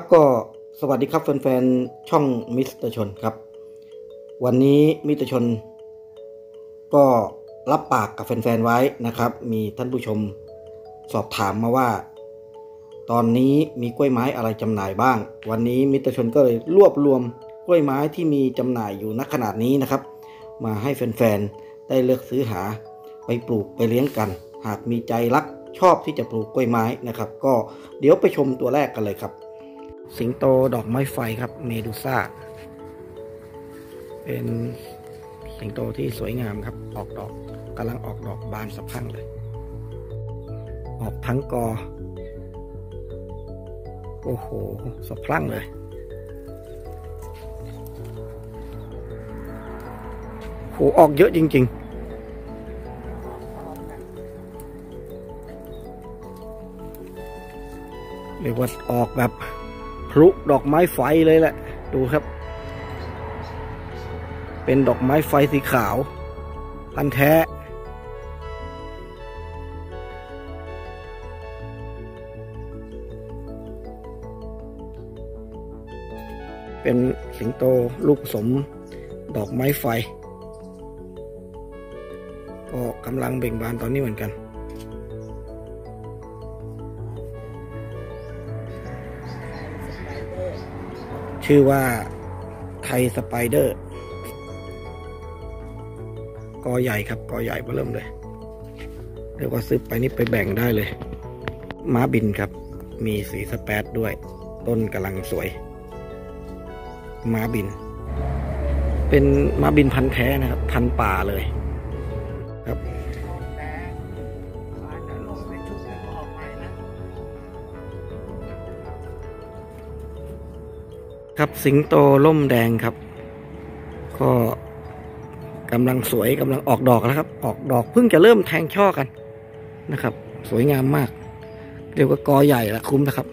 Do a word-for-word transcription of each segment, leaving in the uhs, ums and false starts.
ก็สวัสดีครับแฟนๆช่องมิสเตอร์ชนครับวันนี้มิสเตอร์ชนก็รับปากกับแฟนๆไว้นะครับมีท่านผู้ชมสอบถามมาว่าตอนนี้มีกล้วยไม้อะไรจำหน่ายบ้างวันนี้มิสเตอร์ชนก็เลยรวบรวมกล้วยไม้ที่มีจำหน่ายอยู่ณขนาดนี้นะครับมาให้แฟนๆได้เลือกซื้อหาไปปลูกไปเลี้ยงกันหากมีใจรักชอบที่จะปลูกกล้วยไม้นะครับก็เดี๋ยวไปชมตัวแรกกันเลยครับสิงโตดอกไม้ไฟครับเมดูซ่าเป็นสิงโตที่สวยงามครับออกดอกกำลังออกดอกบานสะพรั่งเลยออกทั้งกอโอ้โหสะพรั่งเลยโหออกเยอะจริงๆเรียกว่าออกแบบพลุดอกไม้ไฟเลยแหละดูครับเป็นดอกไม้ไฟสีขาวพันธุ์แท้เป็นสิงโตลูกผสมดอกไม้ไฟก็กำลังเบ่งบานตอนนี้เหมือนกันชื่อว่าไทยสไปเดอร์กอใหญ่ครับกอใหญ่เริ่มเลยเรียกว่าซื้อไปนี่ไปแบ่งได้เลยม้าบินครับมีสีสเปซด้วยต้นกำลังสวยม้าบินเป็นม้าบินพันธุ์แท้นะครับพันธุ์ป่าเลยครับครับสิงโตล่มแดงครับก็กำลังสวยกำลังออกดอกแล้วครับออกดอกเพิ่งจะเริ่มแทงช่อกันนะครับสวยงามมากเรียกว่ากอใหญ่ละคุ้มนะครับ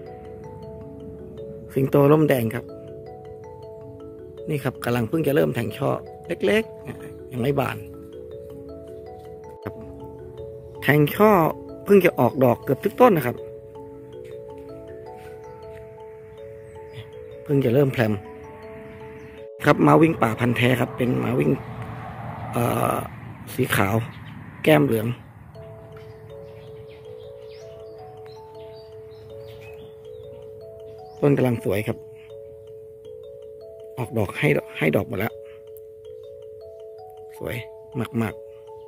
สิงโตล่มแดงครับนี่ครับกำลังเพิ่งจะเริ่มแทงช่อเล็กๆยังไม่บานครับแทงช่อเพิ่งจะออกดอกเกือบทุกต้นนะครับเพิ่งจะเริ่มแพรมครับม้าวิ่งป่าพันธุ์แท้ครับเป็นม้าวิ่งสีขาวแก้มเหลืองต้นกำลังสวยครับออกดอกให้ให้ดอกหมดแล้วสวยมาก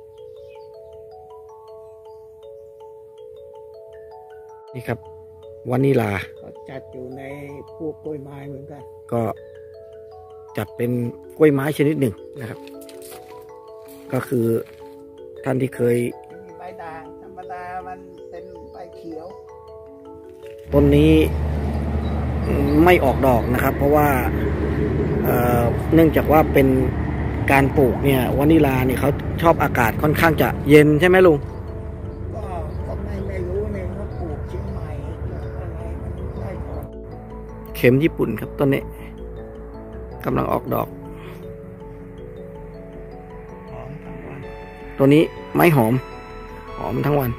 ๆนี่ครับวานิลาจัดอยู่ในพวกกล้วยไม้เหมือนกันก็จัดเป็นกล้วยไม้ชนิดหนึ่งนะครับก็คือท่านที่เคยใบด่างธรรมดามันเป็นใบเขียวต้นนี้ไม่ออกดอกนะครับเพราะว่าเอ่อเนื่องจากว่าเป็นการปลูกเนี่ยวานิลาเนี่ยเขาชอบอากาศค่อนข้างจะเย็นใช่ไหมลุงก็ก็ไม่ไม่รู้เนี่ยเขาปลูกเชียงใหม่อะไรมันได้ออกเข็มญี่ปุ่นครับต้นนี้กำลังออกดอกหอมทั้งวันตัวนี้ไม้หอมหอมทั้งวัน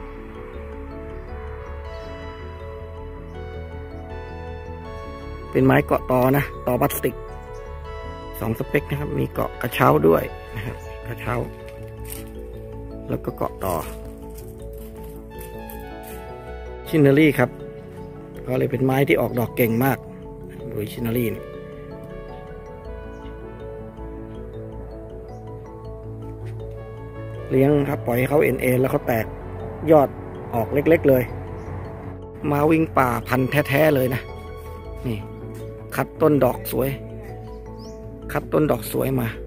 เป็นไม้เกาะตอนะตอพลาสติกสองสเปคนะครับมีเกาะกระเช้าด้วยนะครับกระเช้าแล้วก็เกาะตอชินเนอรี่ครับก็เลยเป็นไม้ที่ออกดอกเก่งมากโดยชินเนอรี่เลี้ยงครับปล่อยให้เขาเอ็นเอ็นแล้วเขาแตกยอดออกเล็กๆเลยมาวิ่งป่าพันธุ์แท้ๆเลยนะนี่คัดต้นดอกสวยคัดต้นดอกสวยมา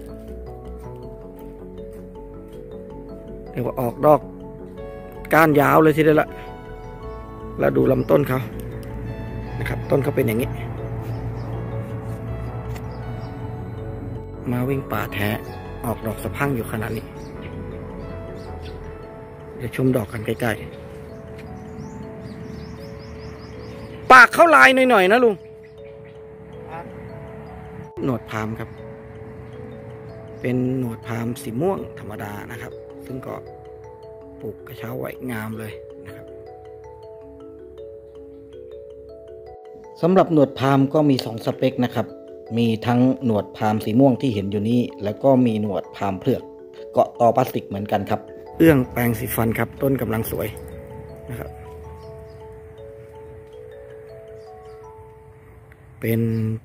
เรียกว่าออกดอกก้านยาวเลยทีเดียวละแล้วดูลำต้นเขานะครับต้นเขาเป็นอย่างนี้มาวิ่งป่าแท้ออกดอกสะพรั่งอยู่ขนาดนี้เดี๋ยวชมดอกกันใกล้ๆปากเข้าลายหน่อยๆนะลุงหนวดพามครับเป็นหนวดพามสีม่วงธรรมดานะครับซึ่งก็ปลูกกระเช้าไว้งามเลยนะครับสำหรับหนวดพาล์มก็มีสองสเปคนะครับมีทั้งหนวดพาล์มสีม่วงที่เห็นอยู่นี้แล้วก็มีหนวดพาล์มเผือกเกาะต่อพลาสติกเหมือนกันครับเอื้องแปรงสีฟันครับต้นกำลังสวยนะครับเป็น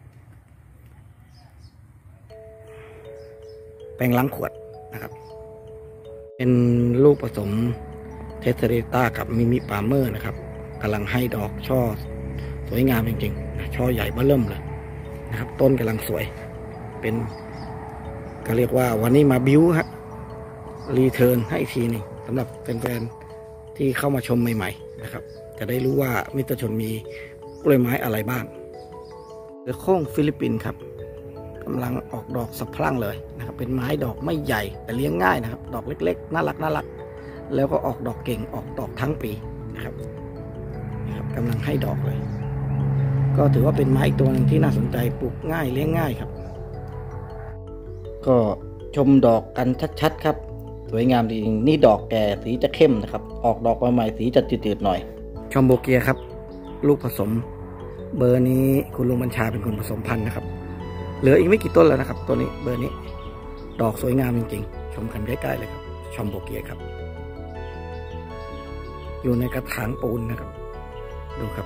แปรงล้างขวดนะครับเป็นลูกผสมเทสเซเรต้ากับมิมิปาเมอร์นะครับกำลังให้ดอกช่อสวยงามจริงๆช่อใหญ่เบ้อเริ่มเลยนะครับต้นกำลังสวยเป็นก็เรียกว่าวันนี้มาบิ้วฮะรีเทิร์นให้อีกทีหนึ่งสำหรับแฟนๆที่เข้ามาชมใหม่ๆนะครับจะได้รู้ว่ามิสเตอร์ชนมีกล้วยไม้อะไรบ้างเสือโคร่งฟิลิปปินส์ครับกำลังออกดอกสะพรั่งเลยนะครับเป็นไม้ดอกไม่ใหญ่แต่เลี้ยงง่ายนะครับดอกเล็กๆน่ารักน่ารักแล้วก็ออกดอกเก่งออกดอกทั้งปีนะครับนะครับกำลังให้ดอกเลยก็ถือว่าเป็นไม้ตัวหนึ่งที่น่าสนใจปลูกง่ายเลี้ยงง่ายครับก็ชมดอกกันชัดๆครับสวยงามจริงนี่ดอกแก่สีจะเข้มนะครับออกดอกใหม่ๆสีจะจืดๆหน่อยชอมโบเกียครับลูกผสมเบอร์นี้คุณลุงบัญชาเป็นคนผสมพันธุ์นะครับเหลืออีกไม่กี่ต้นแล้วนะครับตัวนี้เบอร์นี้ดอกสวยงามจริงๆชมกันใกล้ๆเลยครับชอมโบเกียครับอยู่ในกระถางปูนนะครับดูครับ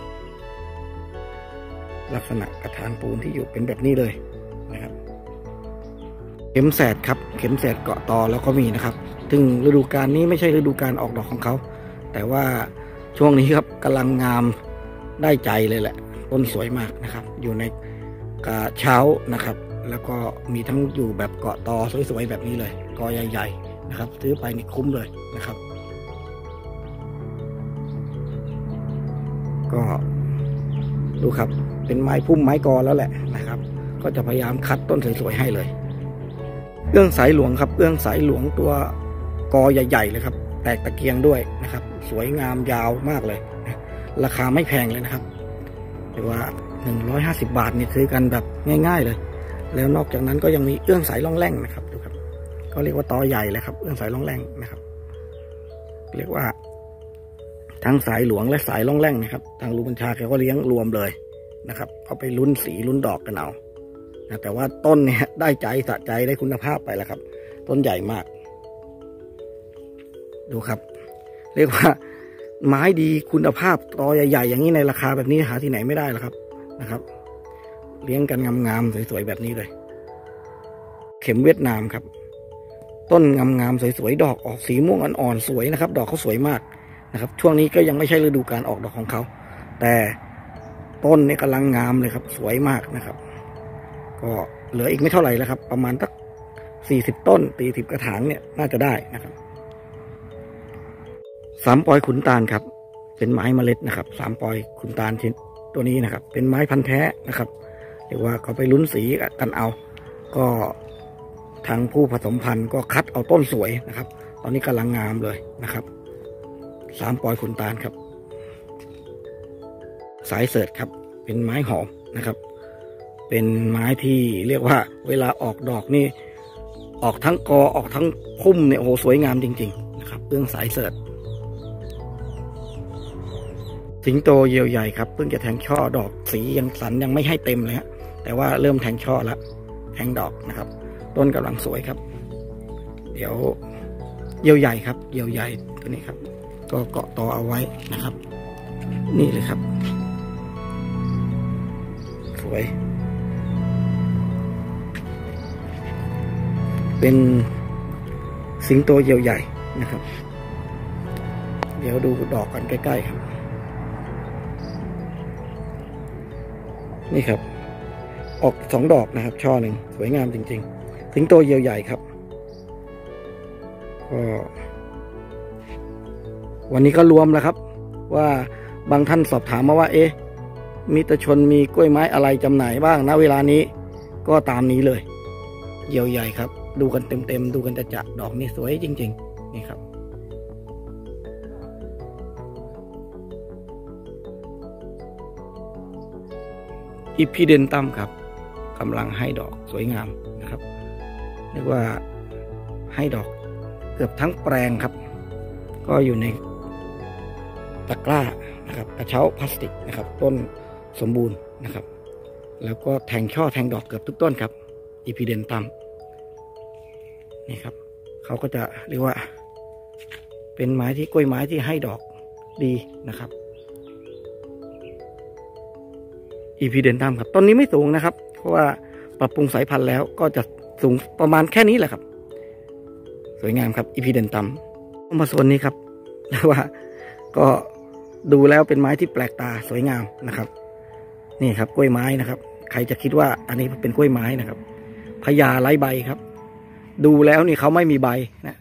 ลักษณะกระถางปูนที่อยู่เป็นแบบนี้เลยนะครับเข็มแสดครับเข็มแสดเกาะตอแล้วก็มีนะครับซึ่งฤดูกาลนี้ไม่ใช่ฤดูกาลออกดอกของเขาแต่ว่าช่วงนี้ครับกำลังงามได้ใจเลยแหละต้นสวยมากนะครับอยู่ในกระเช้านะครับแล้วก็มีทั้งอยู่แบบเกาะตอสวยๆแบบนี้เลยกอใหญ่ๆนะครับซื้อไปนี่คุ้มเลยนะครับก็ดูครับเป็นไม้พุ่มไม้กอแล้วแหละนะครับก็จะพยายามคัดต้นสวยๆให้เลยเอื้องสายหลวงครับเอื้องสายหลวงตัวกอใหญ่ๆเลยครับแตกตะเกียงด้วยนะครับสวยงามยาวมากเลยนะราคาไม่แพงเลยนะครับเรียกว่าหนึ่งร้อยห้าสิบบาทนี่ซื้อกันแบบง่ายๆเลยแล้วนอกจากนั้นก็ยังมีเอื้องสายล่องแร่งนะครับดูครับก็เรียกว่าตอใหญ่เลยครับเอื้องสายล่องแร่งนะครับเรียกว่าทั้งสายหลวงและสายล่องแร่งนะครับทางลุงบัญชาแกก็เลี้ยงรวมเลยนะครับเอาไปลุ้นสีลุ้นดอกกันเอานะแต่ว่าต้นเนี่ยได้ใจสะใจได้คุณภาพไปแล้วครับต้นใหญ่มากดูครับเรียกว่าไม้ดีคุณภาพตอใหญ่ๆอย่างนี้ในราคาแบบนี้หาที่ไหนไม่ได้แล้วครับนะครับเลี้ยงกันงามๆสวยๆแบบนี้เลยเข็มเวียดนามครับต้นงามๆสวยๆดอกออกสีม่วงอ่อนๆสวยนะครับดอกเขาสวยมากนะครับช่วงนี้ก็ยังไม่ใช่ฤดูการออกดอกของเขาแต่ต้นนี่กำลังงามเลยครับสวยมากนะครับก็เหลืออีกไม่เท่าไหร่แล้วครับประมาณสักสี่สิบต้นสี่สิบกระถางเนี่ยน่าจะได้นะครับสามปอยขุนตาลครับเป็นไม้เมล็ดนะครับสามปอยขุนตาลชิ้นตัวนี้นะครับเป็นไม้พันธุ์แท้นะครับเรียกว่าเขาไปลุ้นสีกันเอาก็ทางผู้ผสมพันธุ์ก็คัดเอาต้นสวยนะครับตอนนี้กำลังงามเลยนะครับสามปอยขุนตาลครับสายเสิร์ชครับเป็นไม้หอมนะครับเป็นไม้ที่เรียกว่าเวลาออกดอกนี่ออกทั้งกอออกทั้งพุ่มเนี่ยโอ้โหสวยงามจริงๆนะครับเรื่องสายเสิร์ชสิงโตเยียวใหญ่ครับเพิ่งจะแทงช่อดอกสียังสันยังไม่ให้เต็มเลยฮะแต่ว่าเริ่มแทงช่อแล้วแทงดอกนะครับต้นกำลังสวยครับเดี๋ยวเยียวใหญ่ครับเยียวใหญ่ตัวนี้ครับก็เกาะตอเอาไว้นะครับนี่เลยครับสวยเป็นสิงโตเยียวใหญ่นะครับเดี๋ยวดูดอกกันใกล้ๆครับนี่ครับออกสองดอกนะครับช่อหนึ่งสวยงามจริงๆสิงโตเยียวใหญ่ครับก็วันนี้ก็รวมแล้วครับว่าบางท่านสอบถามมาว่าเอ๊ะมิตรชนมีกล้วยไม้อะไรจำหน่ายบ้างณเวลานี้ก็ตามนี้เลยเยียวใหญ่ครับดูกันเต็มๆดูกันจะจะดอกนี่สวยจริงๆนี่ครับอิพิเดนตัมครับกำลังให้ดอกสวยงามนะครับเรียกว่าให้ดอกเกือบทั้งแปลงครับก็อยู่ในตะกร้านะครับกระเช้าพลาสติกนะครับต้นสมบูรณ์นะครับ แล้วก็แทงช่อแทงดอกเกือบทุกต้นครับอีพีเดนตัมนี่ครับเขาก็จะเรียกว่า เป็นไม้ที่กล้วยไม้ที่ให้ดอกดีนะครับอีพีเดนตัมครับต้นนี้ไม่สูงนะครับเพราะว่าปรับปรุงสายพันธุ์แล้วก็จะสูงประมาณแค่นี้แหละครับสวยงามครับอีพีเดนตัมมาโซนนี้ครับเรียกว่าก็ดูแล้วเป็นไม้ที่แปลกตาสวยงามนะครับนี่ครับกล้วยไม้นะครับใครจะคิดว่าอันนี้เป็นกล้วยไม้นะครับพญาไร้ใบครับดูแล้วนี่เขาไม่มีใบนะ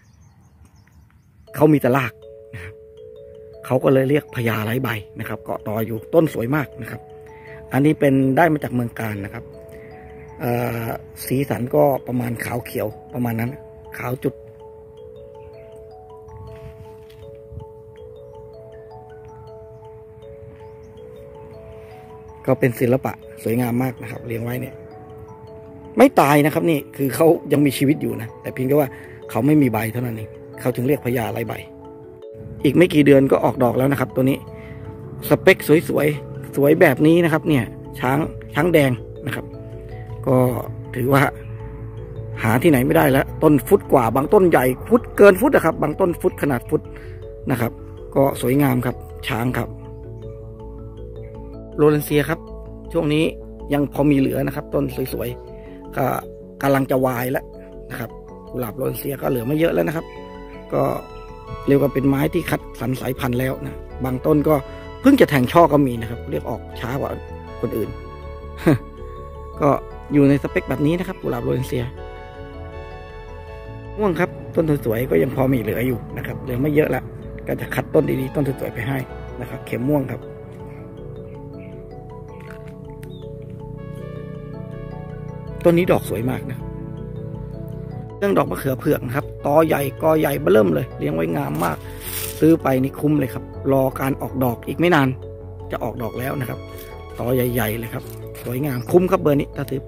เขามีแต่รากนะครับเขาก็เลยเรียกพญาไร้ใบนะครับเกาะตออยู่ต้นสวยมากนะครับอันนี้เป็นได้มาจากเมืองกาญนะครับสีสันก็ประมาณขาวเขียวประมาณนั้นขาวจุดก็เป็นศิลปะสวยงามมากนะครับเลี้ยงไว้เนี่ยไม่ตายนะครับนี่คือเขายังมีชีวิตอยู่นะแต่เพียงแค่ว่าเขาไม่มีใบเท่านั้นเองเขาจึงเรียกพญาไร้ใบอีกไม่กี่เดือนก็ออกดอกแล้วนะครับตัวนี้สเปคสวยๆสวยแบบนี้นะครับเนี่ยช้างช้างแดงนะครับก็ถือว่าหาที่ไหนไม่ได้แล้วต้นฟุตกว่าบางต้นใหญ่ฟุตเกินฟุตนะครับบางต้นฟุตขนาดฟุตนะครับก็สวยงามครับช้างครับโรเลนเซียครับช่วงนี้ยังพอมีเหลือนะครับต้นสวยๆก็กำลังจะวายแล้วนะครับกุหลาบโรเลนเซียก็เหลือไม่เยอะแล้วนะครับก็เรียกว่าเป็นไม้ที่คัดสรรสายพันธุ์แล้วนะบางต้นก็เพิ่งจะแทงช่อก็มีนะครับเรียกออกช้ากว่าคนอื่น ก็อยู่ในสเปคแบบนี้นะครับกุหลาบโรเลนเซียม่วงครับต้นสวยๆก็ยังพอมีเหลืออยู่นะครับเหลือไม่เยอะละก็จะคัดต้นดีๆต้นสวยๆไปให้นะครับเข็มม่วงครับต้นนี้ดอกสวยมากนะเรื่องดอกมะเขือเผือกนะครับตอใหญ่กอใหญ่เบิ่มเลยเลี้ยงไว้งามมากซื้อไปนี่คุ้มเลยครับรอการออกดอกอีกไม่นานจะออกดอกแล้วนะครับตอใหญ่ๆเลยครับสวยงามคุ้มครับเบอร์นี้ถ้าซื้อไป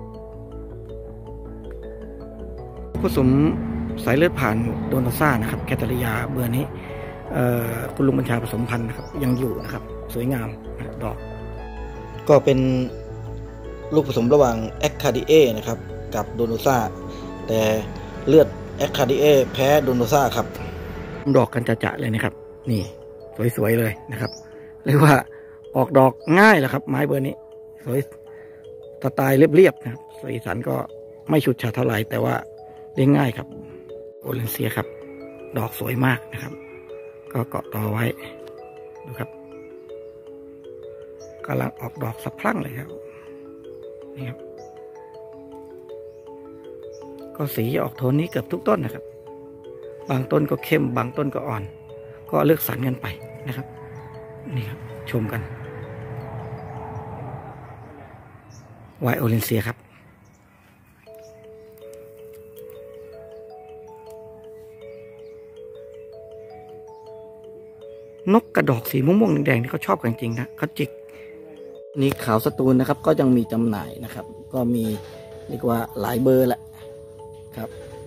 ผสมสายเลือดผ่านโดนโตซ่านะครับแคทาริยาเบอร์นี้คุณลุงบัญชาผสมพันธุ์นะครับยังอยู่นะครับสวยงามดอกก็เป็นลูกผสมระหว่างแอคคาดิเอนะครับกับโดโนซ่าแต่เลือดแอคคาดิเอแพ้โดโนซ่าครับดอกกันจะๆเลยนะครับนี่สวยๆเลยนะครับเรียกว่าออกดอกง่ายแหละครับไม้เบอร์นี้สวยสไตล์เรียบๆนะครับสีสันก็ไม่ฉุดฉาดเท่าไหร่แต่ว่าเลี้ยงง่ายครับโอเลนเซียครับดอกสวยมากนะครับก็เกาะต่อไว้ดูครับกำลังออกดอกสะพรั่งเลยครับนี่ครับก็สีออกโทนนี้เกือบทุกต้นนะครับบางต้นก็เข้มบางต้นก็อ่อนก็เลือกสรรกันไปนะครับนี่ครับชมกันไวโอเลนเซียครับนกกระดอกสีม่วงๆแดงๆที่เขาชอบกันจริงนะเขาจิกนี่ขาวสตูลนะครับก็ยังมีจำหน่ายนะครับก็มีเรียกว่าหลายเบอร์แหละครับ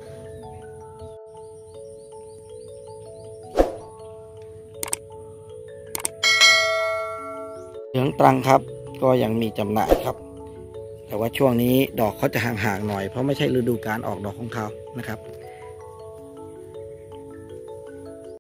เหลืองตรังครับก็ยังมีจำหน่ายครับแต่ว่าช่วงนี้ดอกเขาจะห่างๆหน่อยเพราะไม่ใช่ฤดูการออกดอกของเขานะครับ